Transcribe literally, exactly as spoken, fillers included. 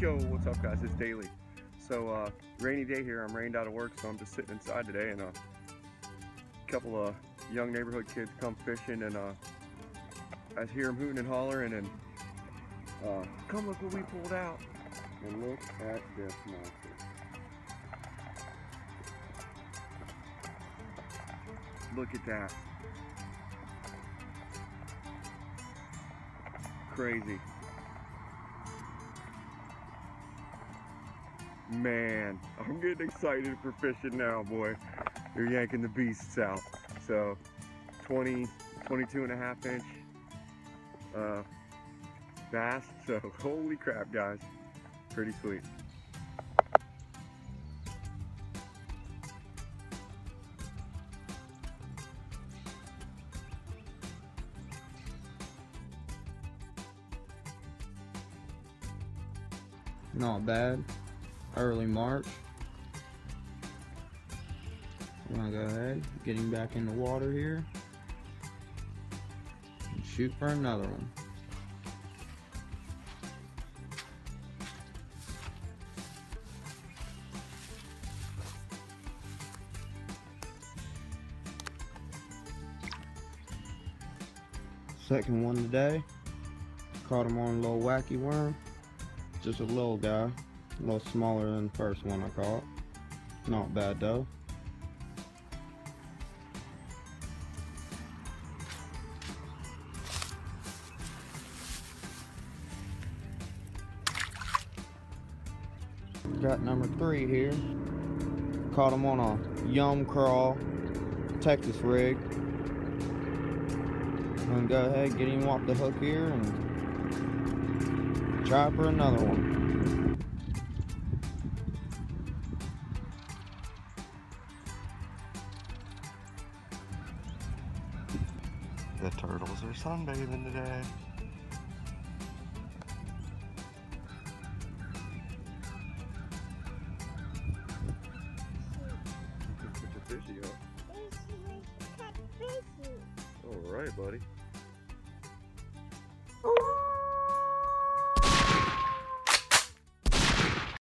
Yo, what's up guys, it's Dailey. So uh, rainy day here, I'm rained out of work, so I'm just sitting inside today, and uh, a couple of young neighborhood kids come fishing, and uh, I hear them hooting and hollering, and uh, come look what we pulled out. And look at this monster. Look at that. Crazy. Man, I'm getting excited for fishing now, boy. They're yanking the beasts out. So twenty, twenty-two and a half inch uh, bass. So holy crap, guys. Pretty sweet. Not bad. Early March. I'm gonna go ahead, get him back in the water here, and shoot for another one. Second one today. Caught him on a little wacky worm. Just a little guy, a little smaller than the first one I caught. Not bad though. Got number three here. Caught him on a yum crawl Texas rig. I'm gonna go ahead and get him off the hook here and try for another one. The turtles are sunbathing today. Put the fishy up. All right, buddy.